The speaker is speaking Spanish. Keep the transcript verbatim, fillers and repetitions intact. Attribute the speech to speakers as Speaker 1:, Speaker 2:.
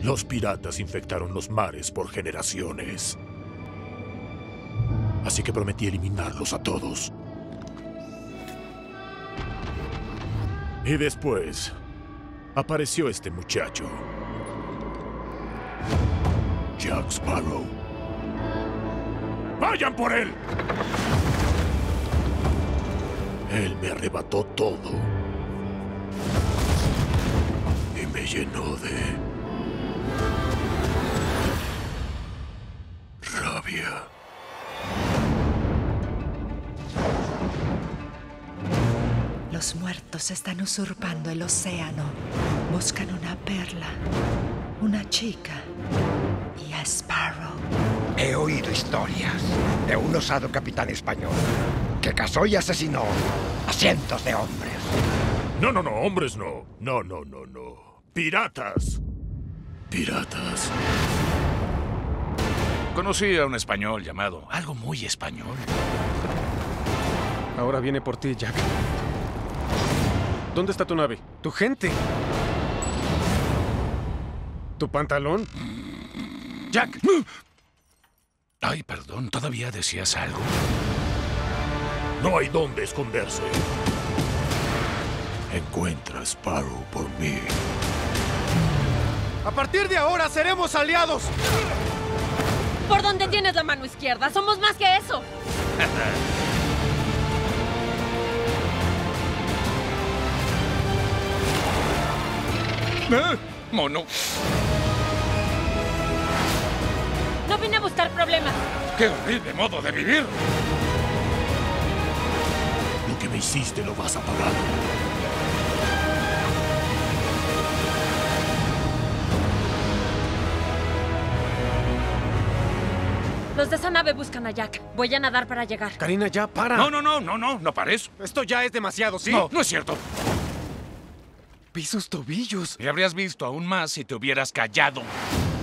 Speaker 1: Los piratas infectaron los mares por generaciones. Así que prometí eliminarlos a todos. Y después, apareció este muchacho. Jack Sparrow. ¡Vayan por él! Él me arrebató todo. Y me llenó de... rabia.
Speaker 2: Los muertos están usurpando el océano. Buscan una perla, una chica y a Sparrow.
Speaker 3: He oído historias de un osado capitán español que casó y asesinó a cientos de hombres.
Speaker 1: No, no, no, hombres no. No, no, no, no. Piratas. Piratas.
Speaker 4: Conocí a un español llamado... algo muy español.
Speaker 5: Ahora viene por ti, Jack. ¿Dónde está tu nave? ¡Tu gente! ¿Tu pantalón? ¡Jack!
Speaker 4: Ay, perdón, ¿todavía decías algo?
Speaker 1: No hay dónde esconderse. Encuentra a Sparrow por mí.
Speaker 5: ¡A partir de ahora seremos aliados!
Speaker 6: ¿Por dónde tienes la mano izquierda? ¡Somos más que eso!
Speaker 4: ¿Eh? Mono.
Speaker 6: No vine a buscar problemas.
Speaker 4: ¡Qué horrible modo de vivir!
Speaker 1: Lo que me hiciste lo vas a pagar.
Speaker 6: Los de esa nave buscan a Jack. Voy a nadar para llegar.
Speaker 5: Karina, ya, para.
Speaker 4: No, no, no, no, no, no pares.
Speaker 5: Esto ya es demasiado, ¿sí?
Speaker 4: No, no es cierto.
Speaker 5: Vi sus tobillos.
Speaker 4: Y habrías visto aún más si te hubieras callado.